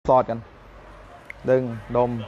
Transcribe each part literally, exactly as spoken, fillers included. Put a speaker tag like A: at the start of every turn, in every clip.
A: สอดกันดึงดม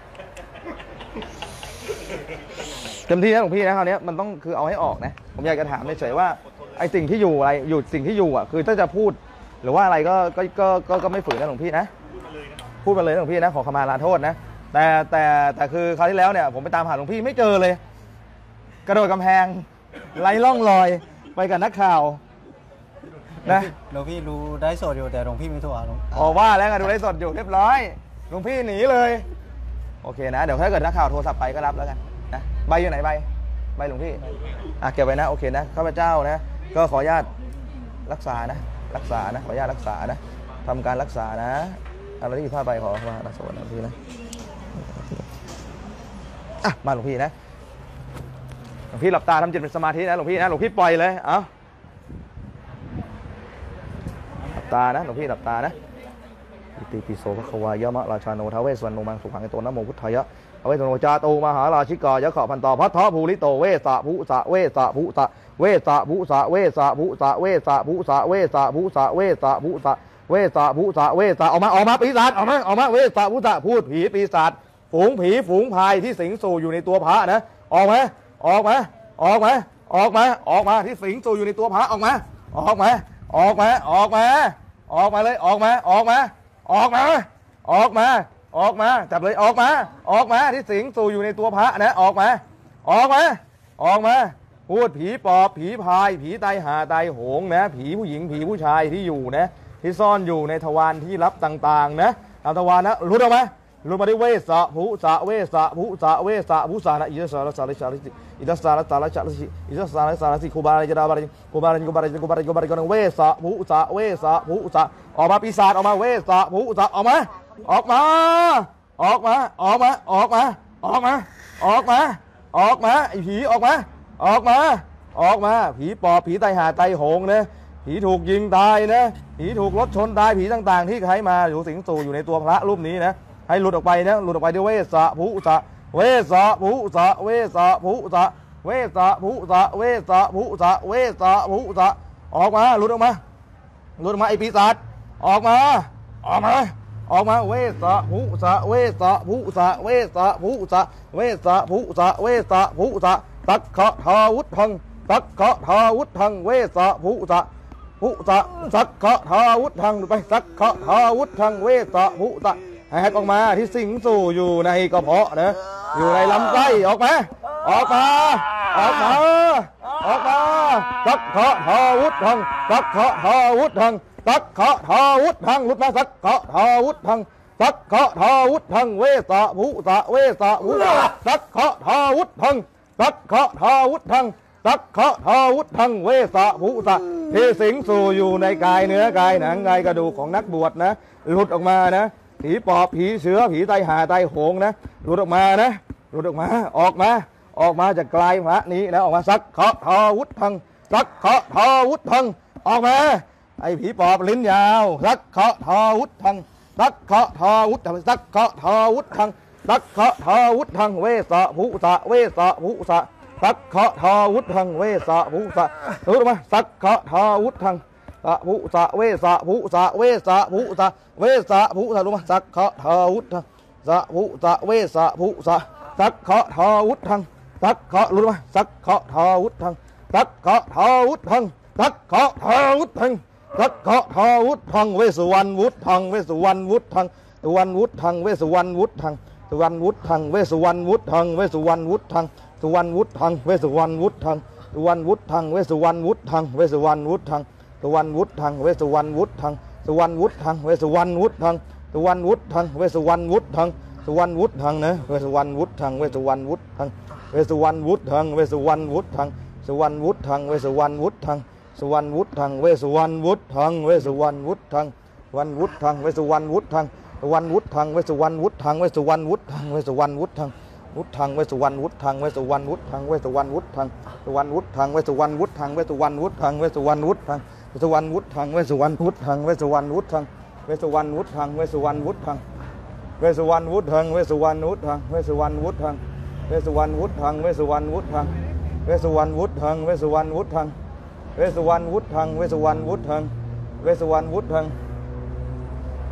A: เต็มที่นะหลวงพี่นะคราวนี้มันต้องคือเอาให้ออกนะผมอยากจะถามเฉยๆว่าไอ้สิ่งที่อยู่อะไรอยู่สิ่งที่อยู่อ่ะคือถ้าจะพูดหรือว่าอะไรก็ก็ก็ก็ก็ไม่ฝืนนะหลวงพี่นะพูดมาเลยนะหลวงพี่นะขอขมาลาโทษนะแต่แต่แต่คือคราวที่แล้วเนี่ยผมไปตามหาหลวงพี่ไม่เจอเลยกระโดดกำแพงไร้ร่องรอยไปกับนักข่าวนะ
B: หลวงพี่รู้ได้สดอยู่แต่หลวงพี่ไม่โทรหาหลวง
A: อ๋อว่าแล้วกันดูได้สดอยู่เรียบร้อยหลวงพี่หนีเลยโอเคนะเดี๋ยวถ้าเกิดนักข่าวโทรศัพท์ไปก็รับแล้วกันนะใบอยู่ไหนใบใบหลวงพี่อ่ะเก็บไว้นะโอเคนะข้าพเจ้านะก็ขออนุญาตรักษานะรักษานะขออนุญาตรักษานะทำการรักษานะอะไรที่ผ้าใบขอมารักษาหลวงพี่นะอ่ะมาหลวงพี่นะหลวงพี่หลับตาทำจิตเป็นสมาธินะหลวงพี่นะหลวงพี่ปล่อยเลยเอาหลับตานะหลวงพี่หลับตานะอิติปิโสภควายมะราชาโนทเวสวรรณโนมังสุขังไอโตนะโมพุทธายะอเวสโนจาตูมหาราชิกายะขะพันตพัทธภูริโตเวสะภูสะเวสะภูสะเวสะภูสะเวสะภูสะเวสะภูสะเวสะภูสะเวสะภูสะเวสะภูสะเวสะออกมาออกมาปีศาจออกมาออกมาเวสะภูสะพูดผีปีศาจฝูงผีฝูงพายที่สิงสู่อยู่ในตัวพระนะออกมาออกมาออกมาออกมาออกมาที่สิงสู่อยู่ในตัวพระออกมาออกมาออกมาออกมาออกมาเลยออกมาออกมาออกมาออกมาออกมาจับเลยออกมาออกมาที่สิงสู่อยู่ในตัวพระนะออกมาออกมาออกมาพูดผีปอบผีพายผีไตหาไตโหงนะผีผู้หญิงผีผู้ชายที่อยู่นะที่ซ่อนอยู่ในทวารที่ลับต่างๆนะตามทวารนะรู้ออกไหมรู้มาได้เวสะภูสะเวสะภูสะเวสะภูสะนะอิสระสารสารสิอิสระสารสารสิอิสระสารสารสิคูบาลจดาบาลคูบาลคูบาลคูบาลคูบาลกันเวสะภูสะเวสะภูสะออกมาปีศาจออกมาเวสะภูสะออกมาออกมาออกมาออกมาออกมาออกมาออกมาออกมาไอ้ผีออกมาออกมาออกมาผีปอบผีไตหาไตโหงนะผีถูกยิงตายนะผีถูกรถชนตายผีต่างๆที่ใครมาอยู่สิงสู่อยู่ในตัวพระรูปนี้นะให้หลุดออกไปนะหลุดออกไปด้วยเวสะภูสะเวสะภูสะเวสะภูสะเวสะภูสะเวสะภูสะเวสะภูสะออกมาหลุดออกมาหลุดออกมาไอ้ปีศาจออกมาออกมาออกมาเวสะภูสะเวสะภูสะเวสะภูสะเวสะภูสะเวสะภูสะตักขะทาวุธังตักขะทาวุธังเวสะภูสะภูสะสักขะทาวุธังไปสักขะทาวุธังเวสะภูสะแหกออกมาที่สิงสู่อยู่ในกระเพาะนะอยู่ในลำไส้ออกมาออกมาออกมาออกมาสักขะทาวุธังสักขะทาวุธังสักขะทาวุธังหลุดมาสักขะทาวุธังสักขะทาวุธังเวสะภูสะเวสะภูสักขะทาวุธังสักขะทาวุธังสักขะทาวุธังเวสะภูสะที่สิงสู่อยู่ในกายเนื้อกายหนังกายกระดูกของนักบวชนะหลุดออกมานะผีปอบผีเสือผีไตหาไตโหงนะหลุดออกมานะหลุดออกมาออกมาออกมาจากกลายพระนี้นะออกมาสักขะทาวุธังสักขะทาวุธังออกมาไอ้ผีปอบลิ้นยาวสักขะทาวุธังสักขะทาวุธังสักขะทาวุธังสักขะทาวุธังเวสะภูสะเวสะภูสะสักขะทาวุธังเวสะภูสะหลุดออกมาสักขะทาวุธังสะภูสะเวสะภูสะเวสะภูสะเวสะภูสะลงมาสักขะทาวุธังสะภูสะเวสะภูสะสักขะทาวุธังสักขะลงมาสักขะทาวุธังสักขะทาวุธังสักขะทาวุธังสักขะทาวุธังเวสวรรณวุธังเวสวรรณวุธังสุวรรณวุธังเวสวรรณวุธังสุวรรณวุธังเวสวรรณวุธังเวสวรรณวุธังสุวรรณวุธังเวสวรรณวุธังสุวรรณวุธังเวสวรรณวุธังเวสวรรณวุธังสุวรรณวุธังเวสวรรณวุธังสุวรรณวุธังเวสวรรณวุธังสุวรรณวุธังเวสวรรณวุธังสุวรรณวุธังนะเวสวรรณวุธังเวสวรรณวุธังเวสวรรณวุธังเวสวรรณวุธังสุวรรณวุธังเวสวรรณวุธังสุวรรณวุธังเวสวรรณวุธังเวสวรรณวุธังวันวุธังเวสวรรณวุธังวันวุธังเวสวรรณวุธังเวสวรรณวุธังเวสวรรณวุธังวุธังเวสวรรณวุธังเวสวรรณวุธังเวสวรรณวุธังสวรรณวุธังเวสวรรณวุธังเวสวรรณวุธังเวสวรรณวุธังเวสวรรณวุธังเวสวรรณวุธังเวสวรรณวุธังเวสวรรณวุธังเวสวรรณวุธังเวสวรรณวุธังเวสวรรณวุธังเวสวรรณวุธังเวสวรรณวุธังเวสวรรณวุธังเวสวรรณวุธังเวสวรรณวุธังเวสวรรณวุธังเวสวรรณวุธังเวสวรรณวุธังเว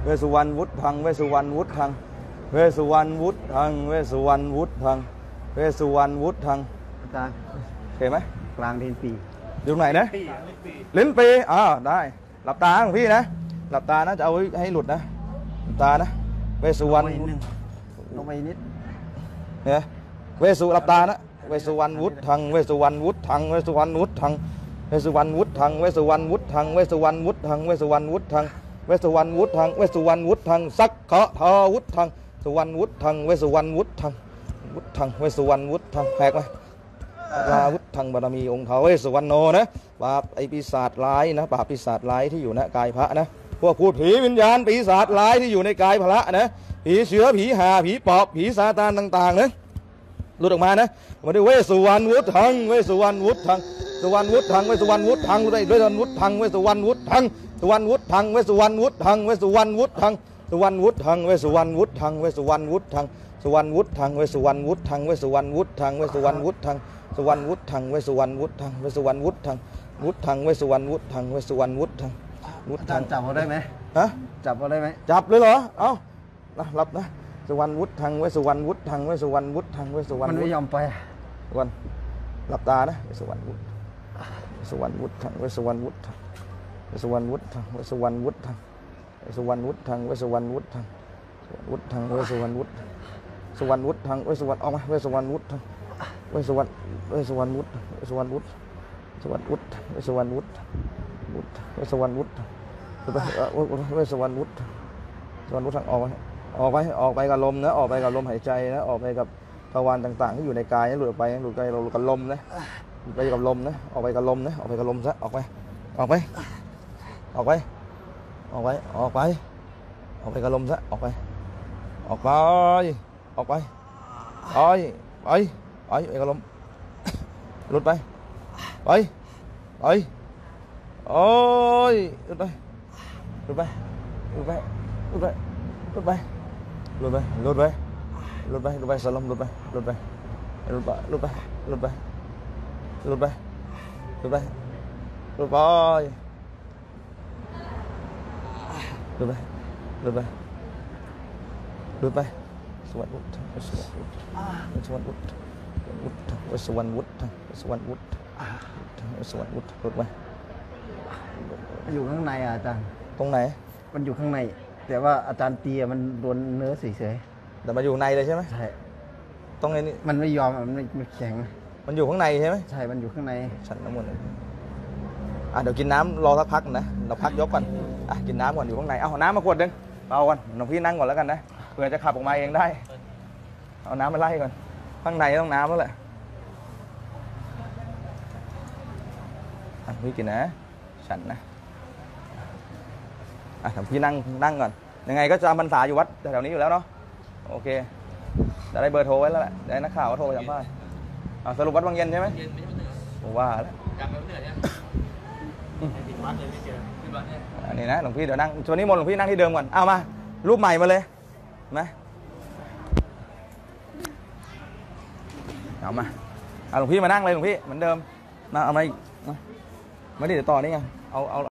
A: เวสสุวรรณวุฒิทังเวสสุวรรณวุฒิทังเวสสุวรรณวุฒิทังเวสสุวรรณวุฒิทังเวสสุวรรณวุฒิทัง
B: อาจารย์
A: เห็นไหม
B: กลางดินปี
A: อยู่ไหนนะลิ้นปีอ้าวได้หลับตาของพี่นะหลับตานะจะเอาให้หลุดนะหลับตานะเวสสุวรรณ
B: ลงไปนิด
A: เนี่ยเวสสุหลับตานะเวสสุวรรณวุฒิทังเวสสุวรรณวุฒิทังเวสสุวรรณวุฒิทังเวสสุวรรณวุฒิทังเวสสุวรรณวุฒิทังเวสสุวรรณวุฒิทังเวสสุวรรณวุฒิทังเวสสุวรรณวุฒิทังเวสสุวรรณวุฒิทังสักขะทาวุฒิทังสุวรรณวุฒิทังเวสสุวรรณวุฒิทังวุฒิทังเวสสุวรรณวุฒิทังแหกไหมลาวุฒิทังบารมีองค์ท้าวเวสสุวรรณโนนะปราบไอปีศาจร้ายนะปราบปีศาจร้ายที่อยู่ในกายพระนะพวกพูดผีวิญญาณปีศาจร้ายที่อยู่ในกายพระนะผีเสือผีห่าผีปอบผีซาตานต่างๆนะหลุดออกมานะมาด้วยเวสสุวรรณวุฒิทังเวสสุวรรณวุฒิทังสุวรรณวุฒิทังเวสสุวรรณวุฒิทังด้วยด้วยวุฒิทังเวสสุวรรณวุฒิทังสุวรรณวุฒิทังเวสสุวรรณวุฒิทังเวสสุวรรณวุฒิทังสุวรรณวุฒิทังเวสสุวรรณวุฒิทังเวสสุวรรณวุฒิทังสุวรรณวุฒิทังเวสสุวรรณวุฒิทังเวสสุวรรณวุฒิทังเวสสุวรรณวุฒิทังสุวรรณวุฒิทังเวสสุวรรณวุฒิทังเวสสุวรรณวุฒิทังวุฒิทังเวสสุวรรณวุฒิทังเวสสุวรรณวุฒิทังวุฒิ
B: อา
A: ทั
B: จารง ย์จับเอาได้ไหม
A: ฮะ
B: จับเอาได้ไหม
A: จับเลยเหรอเอ้าหลับนะสุวรรณวุฒิทังเวสสุวรรณวุฒิทังเวสสุวรรณวุฒิทังเวสสุวรรณ
B: มัน
A: วุ
B: ไม่
A: ฒิ
B: ยอมไป
A: วันหลับตานะเวสสุวรรณวุฒิเวสสุวรรณวุฒิทังเวสสุวรรณวุฒิทังเวสสุวรรณวุฒิทังเวสสุวรรณวุฒิทังเวสสุวรรณวุฒิทังเวสสุวรรณวุฒิทังวุฒิทังเวสสุวรรณวุฒิสุวรรณวุฒิทังเวสสุวรรณออกมาเวสสุวรรณวุฒิทังเวสสุวรรณเวสสุวรรณวุฒิเวสสุวรรณวุฒิสุวรรณวุฒิเวสสุวรรณวุฒิวุฒิเวสสุวรรณวุฒิเวสสุวรรณวุฒิสุวรรณวุฒิทางออกไปออกไปออกไปกับลมนะออกไปกับลมหายใจนะออกไปกับทวารต่างๆที่อยู่ในกายหลุดออกไปหลุดไปหลุดกับลมนะไปกับลมนะออกไปกับลมนะออกไปกับลมซะออกไปออกไปออกไปออกไปออกไปออกไปกับลมซะออกไปออกไปออกไปไปไปไปไปกับลมหลุดไปไปไปโอ้ยหลุดไปหลุดไปหลุดไปหลุดไปหลุดไปหลุดไปหลุดไปหลุดไปหลุดไปสลมหลุดไปหลุดไปหลุดไปหลุดไปหลุดไปหลุดไปหลุดไปหลุดไปหลุดไปหลุดไปหลุดไปสวรรค์วุฒิสวรรค์วุฒิสวรรค์วุฒิวุฒิสวรรค์วุฒิสวรรค์วุฒิสวรรค์วุฒิหลุดไป
B: อยู่ข้างในอ่ะอาจารย์
A: ตรงไหน
B: มันอยู่ข้างใน แต่ว่าอาจารย์ตีอะมันโดนเนื้อเฉย
A: แต่มาอยู่ในเลยใช่ไหม
B: ๆใช่
A: ตรงนี้
B: มันไม่ยอมอะมันไม่ไม่แข็ง
A: มันอยู่ข้างในใช่ไหม
B: ใช่ มันอยู่ข้างใน
A: ฉันน้ำมันต์อ่ะเดี๋ยวกินน้ำรอสักพักนะเราพักยกก่อนอ่ะกินน้ำก่อนอยู่ข้างในเอาน้ำมาขวดหนึงเอาก่อนหลวงพี่นั่งก่อนแล้วกันนะเผื่อจะขับออกมาเองได้เอาน้ำมาไล่ก่อนข้างในต้องน้ำแล้วแหละอ่ะพี่กินนะฉันนะอ่ะหลวงพี่นั่งนั่งก่อนยังไงก็จะจำพรรษาอยู่วัดแถวนี้อยู่แล้วเนาะโอเคจะได้เบอร์โทรไว้แล้วแหละได้นักข่าวก็โทรไปสัมภาษณ์อ่ะสรุปวัดบางเย็นใช่ไหมผมว่าแล้ว อันนี้นะหลวงพี่เดี๋ยวนั่งชวนนี้มนต์หลวงพี่นั่งที่เดิมก่อนเอามารูปใหม่มาเลยเห็นไหมเอามาเอาหลวงพี่มานั่งเลยหลวงพี่เหมือนเดิมมาเอามาอีกมาไม่ได้เดี๋ยวต่อนี่ไงเอาเอา